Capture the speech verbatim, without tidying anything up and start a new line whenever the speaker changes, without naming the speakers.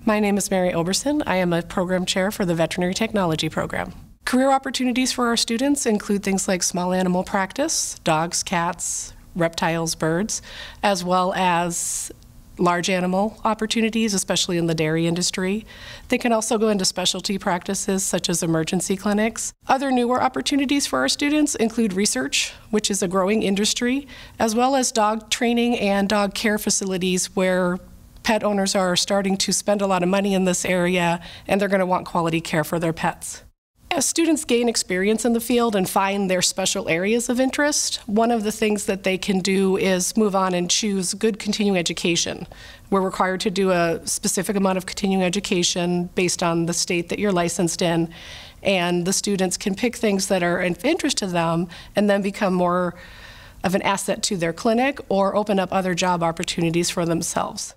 My name is Mary Oberson. I am a program chair for the Veterinary Technology program. Career opportunities for our students include things like small animal practice, dogs, cats, reptiles, birds, as well as large animal opportunities, especially in the dairy industry. They can also go into specialty practices such as emergency clinics. Other newer opportunities for our students include research, which is a growing industry, as well as dog training and dog care facilities where pet owners are starting to spend a lot of money in this area and they're going to want quality care for their pets. As students gain experience in the field and find their special areas of interest, one of the things that they can do is move on and choose good continuing education. We're required to do a specific amount of continuing education based on the state that you're licensed in, and the students can pick things that are of interest to them and then become more of an asset to their clinic or open up other job opportunities for themselves.